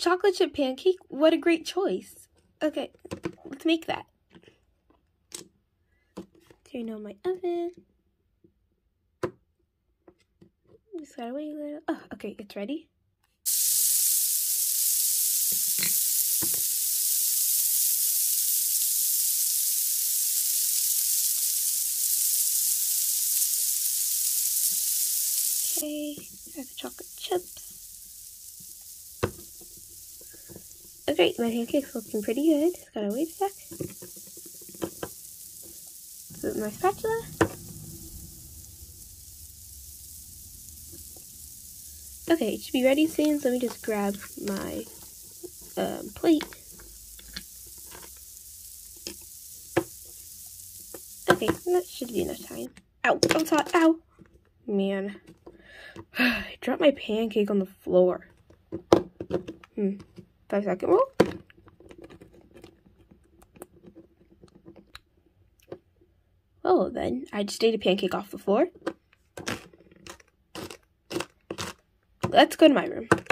chocolate chip pancake? What a great choice. Okay, let's make that. Turn on my oven. Just gotta wait a little. Oh, okay, it's ready. Okay, add the chocolate chips. Okay, my pancake's looking pretty good. Just gotta wait a sec. Put my spatula. Okay, it should be ready soon, so let me just grab my plate. Okay, that should be enough time. Ow, that was hot, ow! Man. I dropped my pancake on the floor. 5-second rule. Oh, then I just ate a pancake off the floor. Let's go to my room.